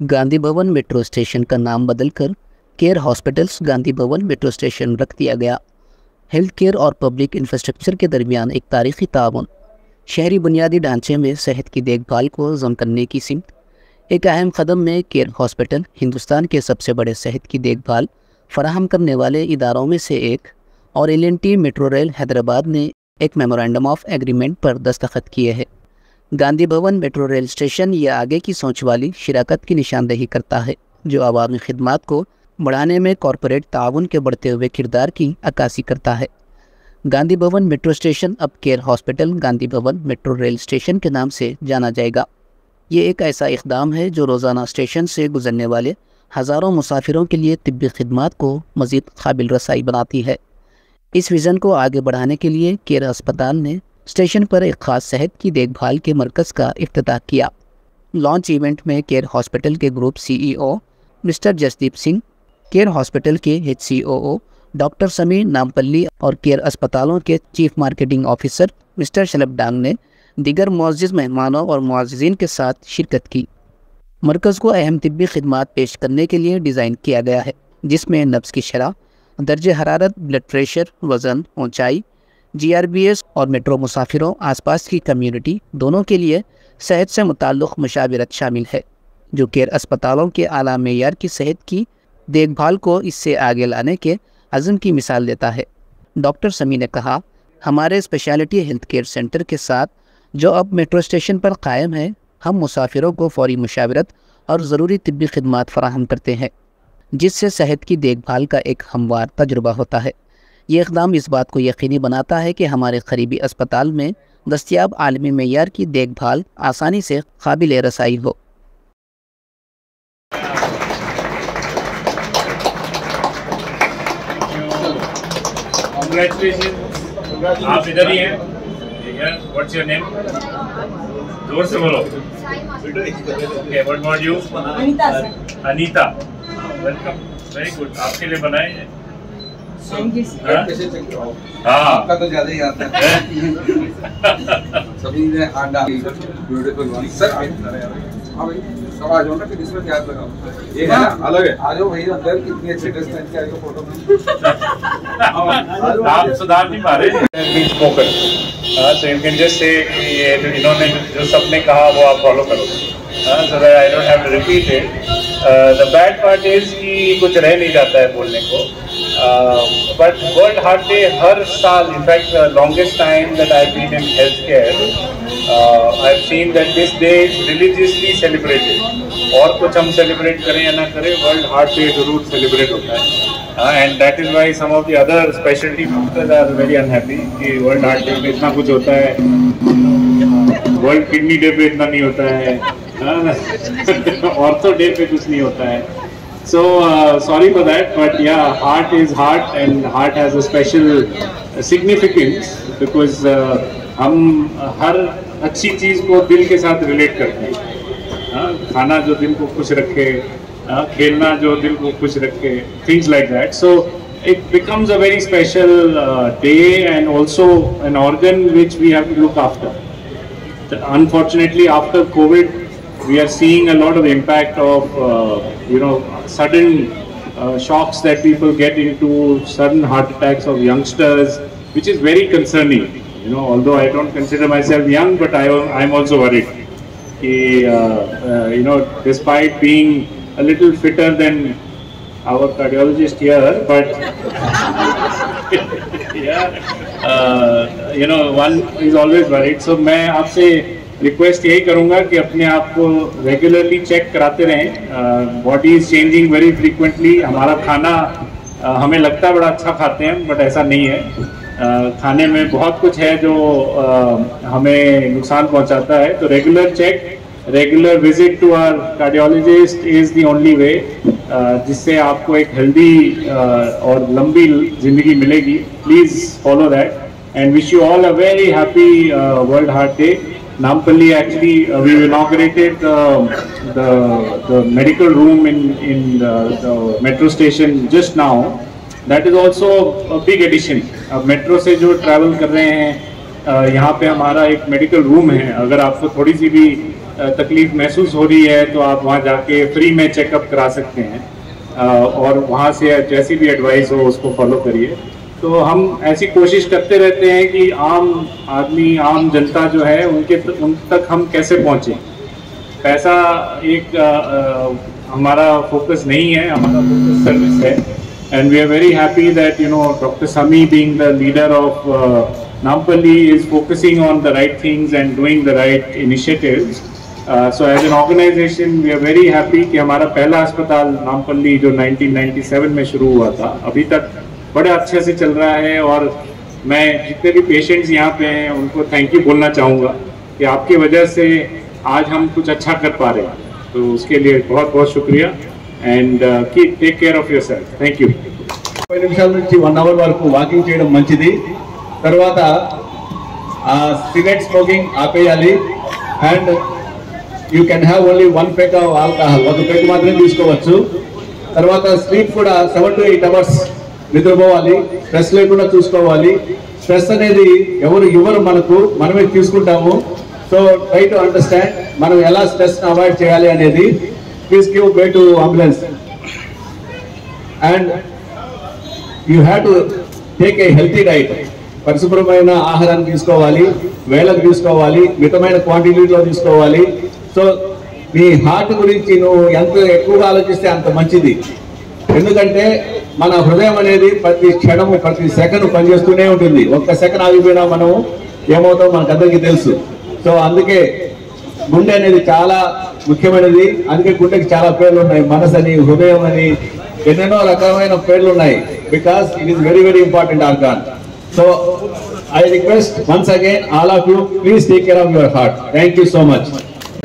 Gandhi Bhavan metro station का नाम बदलकर care hospitals Gandhi Bhavan metro station रख दिया गया। हेल्थ केयर और पब्लिक इंफ्रास्ट्रक्चर के दरमियान एक तारीखी ताउन, शहरी बुनियादी ढांचे में सेहत की देखभाल को ज़म करने की सिमत। एक अहम कदम में केयर हॉस्पिटल हिंदुस्तान के सबसे बड़े सेहत की देखभाल फराहम करने वाले इदारों में से एक और L&T मेट्रो रेल हैदराबाद ने एक मेमोरेंडम ऑफ एग्रीमेंट पर दस्तखत किए हैं। Gandhi Bhavan metro rail station ये आगे की सोच वाली शिराकत की निशानदेही करता है जो अवामी खिदमात को बढ़ाने में कॉरपोरेट ताउन के बढ़ते हुए किरदार की अक्कासी करता है। गांधी भवन मेट्रो स्टेशन अब care hospital Gandhi Bhavan metro rail station के नाम से जाना जाएगा। ये एक ऐसा इक़दाम है जो रोज़ाना स्टेशन से गुजरने वाले हज़ारों मुसाफिरों के लिए तिब्बी खिदमात को मज़ीद काबिल रसाई बनाती है। इस विज़न को आगे बढ़ाने के लिए केयर अस्पताल ने स्टेशन पर एक ख़ास सेहत की देखभाल के मरकज़ का इफ्तिताह किया। लॉन्च इवेंट में केयर हॉस्पिटल के group CEO mister Jasdeep Singh, care hospital के HCOO डॉक्टर समीर नामपल्ली और केयर अस्पतालों के chief marketing officer mister Shalabh Dang ने दीगर मुअज़्ज़िज़ मेहमानों और मुअज़्ज़िज़ीन के साथ शिरकत की। मरकज़ को अहम तिब्बी खिदमात पेश करने के लिए डिज़ाइन किया गया है, जिसमें नब्ज़ की शरह, दर्जे हरारत, ब्लड प्रेशर, वज़न, ऊंचाई, GRBS और मेट्रो मुसाफिरों आसपास की कम्युनिटी दोनों के लिए सेहत से मुताल्लिक़ मशावरत शामिल है, जो केयर अस्पतालों के आला मेयार की सेहत की देखभाल को इससे आगे लाने के अज़्म की मिसाल देता है। डॉक्टर समी ने कहा, हमारे स्पेशलिटी हेल्थ केयर सेंटर के साथ जो अब मेट्रो स्टेशन पर कायम है, हम मुसाफिरों को फ़ौरी मशावरत और ज़रूरी तिब्बी खिदमात फ़राहम करते हैं, जिससे सेहत की देखभाल का एक हमवार तजुर्बा होता है। ये इक़दाम इस बात को यकीनी बनाता है कि हमारे करीबी अस्पताल में दस्तयाब आलमी मेयार की देखभाल आसानी से काबिल रसाई हो। आप इधर ही हैं? What's your name? जोर से बोलो। Okay, what about you? Anita. Welcome, very good. आपके लिए बनाए हैं। हाँ, आपका तो ज़्यादा ही आता है। सभी ने आंडा ब्यूटीफुल वन सर। हाँ भाई, सब आ जाओ ना, फिर इसमें क्या लगाओ? ये है ना, अलग है। आ जाओ भाई, अंदर कितनी अच्छी ड्रेस पहन के आ जाओ फोटो में। आप सुधार नहीं पा रहे। So you can just say ये इन्होंने जो सबने कहा वो आप फॉलो करो, so that I don't have to repeat it. The bad part is कि कुछ रह नहीं जाता है बोलने को, but World Heart Day हर साल, in fact the longest time that I've been in healthcare, I've seen that this day is religiously celebrated. और कुछ हम सेलिब्रेट करें या ना करें, वर्ल्ड हार्ट डे जरूर सेलिब्रेट होता है। And that is why some of the other specialty doctors are very unhappy कि वर्ल्ड हार्ट डे में इतना कुछ होता है, वर्ल्ड किडनी डे पे इतना नहीं होता है, ऑर्थो डे पे कुछ नहीं होता है। So sorry for that, but yeah heart is heart and heart has a special significance because हम हर अच्छी चीज़ को दिल के साथ रिलेट करते हैं। खाना जो दिल को खुश रखे, खेलना जो दिल को खुश रखे, things like that. So it becomes a very special day and also an organ which we have to look after. Unfortunately, after COVID, we are seeing a lot of impact of sudden shocks that people get into, sudden heart attacks of youngsters, which is very concerning. Although I don't consider myself young, but I'm also worried. Despite being a little fitter than our cardiologist here, but one is always worried. So मैं आपसे request यही करूँगा कि अपने आप को regularly check कराते रहें। Body is changing very frequently. हमारा खाना हमें लगता है बड़ा अच्छा खाते हैं, बट ऐसा नहीं है। खाने में बहुत कुछ है जो हमें नुकसान पहुंचाता है। तो regular check, regular visit to our cardiologist is the only way, जिससे आपको एक हेल्दी और लंबी ज़िंदगी मिलेगी। Please follow that and wish you all a very happy world heart day. Nampally, actually, we inaugurated the medical room in the metro station just now. That is also a big addition. अब metro से जो travel कर रहे हैं, यहाँ पे हमारा एक मेडिकल रूम है। अगर आपको थोड़ी सी भी तकलीफ महसूस हो रही है तो आप वहाँ जाके फ्री में चेकअप करा सकते हैं और वहाँ से जैसी भी एडवाइस हो उसको फॉलो करिए। तो हम ऐसी कोशिश करते रहते हैं कि आम आदमी, आम जनता जो है उन तक हम कैसे पहुँचें। पैसा एक हमारा फोकस नहीं है, हमारा फोकस सर्विस है। And we are very happy that Dr. Sami, being the leader of Nampally, is focusing on the right things and doing the right initiatives. So as an organization, we are very happy कि हमारा पहला अस्पताल नामपल्ली जो 1997 में शुरू हुआ था, अभी तक बड़े अच्छे से चल रहा है। और मैं जितने भी पेशेंट्स यहाँ पे हैं उनको थैंक यू बोलना चाहूँगा कि आपकी वजह से आज हम कुछ अच्छा कर पा रहे हैं, तो उसके लिए बहुत बहुत शुक्रिया। And take care of yourself. Thank you. 5 నిమిషాల నుంచి 1 అవర్ వరకు వాకింగ్ చేయడం మంచిది. తర్వాత సిగరెట్ స్మోకింగ్ ఆపేయాలి. And you can have only 1 peg of alcohol, 1 peg మాత్రమే తీసుకోవచ్చు. తర్వాత స్లీప్ కూడా 7 to 8 అవర్స్ నిద్రపోవాలి. స్ట్రెస్ లేకుండా చూసుకోవాలి. స్ట్రెస్ అనేది ఎవరు మనమే తీసుకుంటాము. సో ట్రై టు అండర్స్టాండ్ మనం ఎలా స్ట్రెస్ని అవాయిడ్ చేయాలి అనేది. Please give way to ambulance. And you have to take a healthy diet. పరిశుభ్రమైన ఆహారాన్ని తీసుకోవాలి, వేళకు తీసుకోవాలి, మితమైన క్వాంటిటీలో తీసుకోవాలి. సో మీ హార్ట్ గురించి నువ్వు ఎంత ఎక్కువగా ఆలోచిస్తే అంత మంచిది. ఎందుకంటే మన హృదయం అనేది ప్రతి క్షణము ప్రతి సెకండ్ పనిచేస్తూనే ఉంటుంది. ఒక్క సెకండ్ ఆగిపోయినా మనం ఏమవుతామో మనకు అందరికీ తెలుసు. సో అందుకే గుండె అనేది చాలా ముఖ్యమైనది. అందుకే గుండెకి చాలా పేర్లు ఉన్నాయి, మనసు అని, హృదయం అని, ఎన్నెన్నో రకమైన పేర్లు ఉన్నాయి. Because it is very very important organ. So I request once again all of you, please take care of your heart. Thank you so much.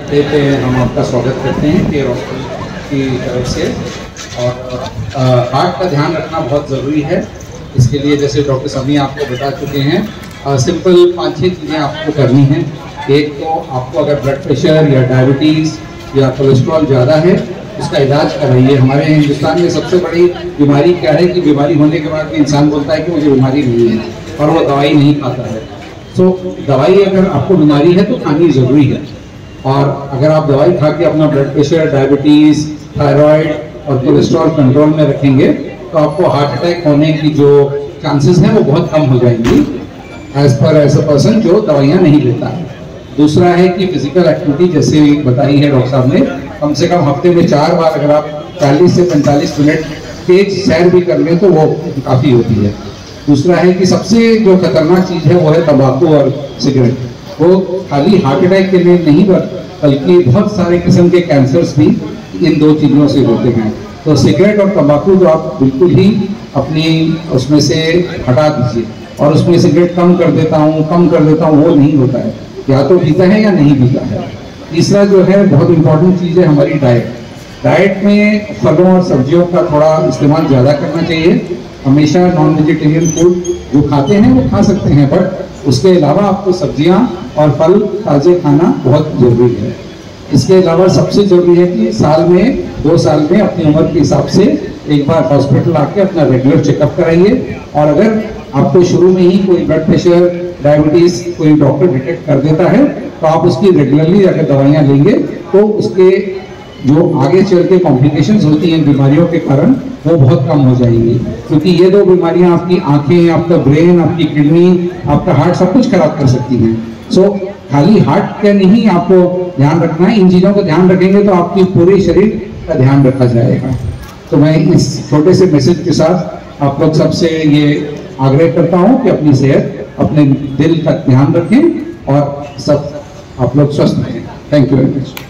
हम आपका स्वागत करते हैं केयर हॉस्पिटल की तरफ से। और हार्ट का ध्यान रखना बहुत ज़रूरी है। इसके लिए जैसे डॉक्टर समी आपको बता चुके हैं, सिंपल 5-6 चीज़ें आपको करनी है। एक तो आपको अगर ब्लड प्रेशर या डायबिटीज़ या कोलेस्ट्रॉल ज़्यादा है उसका इलाज कराइए। हमारे हिंदुस्तान में सबसे बड़ी बीमारी क्या है कि बीमारी होने के बाद भी इंसान बोलता है कि मुझे बीमारी नहीं है और वो दवाई नहीं खाता है। तो दवाई अगर आपको बीमारी है तो खानी ज़रूरी है। और अगर आप दवाई खा के अपना ब्लड प्रेशर, डायबिटीज़, थायराइड और कोलेस्ट्रॉल कंट्रोल में रखेंगे तो आपको हार्ट अटैक होने की जो चांसेस हैं वो बहुत कम हो जाएंगी एज अ पर्सन जो दवाइयाँ नहीं लेता है। दूसरा है कि फिजिकल एक्टिविटी जैसे बताई है डॉक्टर साहब ने, कम से कम हफ्ते में 4 बार अगर आप 40 से 45 मिनट तेज सैर भी कर लें तो वो काफ़ी होती है। दूसरा है कि सबसे जो खतरनाक चीज़ है वो है तंबाकू और सिगरेट। वो खाली हार्ट अटैक के लिए नहीं बल्कि बहुत सारे किस्म के कैंसर्स भी इन 2 चीज़ों से होते हैं। तो सिगरेट और तंबाकू तो आप बिल्कुल ही अपनी उसमें से हटा दीजिए। और उसमें सिगरेट कम कर देता हूँ वो नहीं होता है, या तो पीता है या नहीं पीता है। तीसरा जो है बहुत इंपॉर्टेंट चीज़ है हमारी डाइट में फलों और सब्जियों का थोड़ा इस्तेमाल ज़्यादा करना चाहिए। हमेशा नॉन वेजिटेरियन फूड जो खाते हैं वो खा सकते हैं, बट उसके अलावा आपको सब्जियां और फल ताज़े खाना बहुत ज़रूरी है। इसके अलावा सबसे ज़रूरी है कि साल में 2 साल में अपनी उम्र के हिसाब से एक बार हॉस्पिटल आके अपना रेगुलर चेकअप कराइए। और अगर आपको शुरू में ही कोई ब्लड प्रेशर, डायबिटीज़ कोई डॉक्टर डिटेक्ट कर देता है तो आप उसकी रेगुलरली अगर दवाइयाँ लेंगे तो उसके जो आगे चल के कॉम्प्लिकेशंस होती हैं बीमारियों के कारण वो बहुत कम हो जाएंगी। क्योंकि ये 2 बीमारियाँ आपकी आंखें, आपका ब्रेन, आपकी किडनी, आपका हार्ट सब कुछ खराब कर सकती हैं। सो खाली हार्ट का नहीं आपको ध्यान रखना है, इन चीज़ों का ध्यान रखेंगे तो आपकी पूरे शरीर का ध्यान रखा जाएगा। तो मैं इस छोटे से मैसेज के साथ आप लोग सबसे ये आग्रह करता हूँ कि अपनी सेहत, अपने दिल का ध्यान रखें और सब आप लोग स्वस्थ रहें। Thank you very much.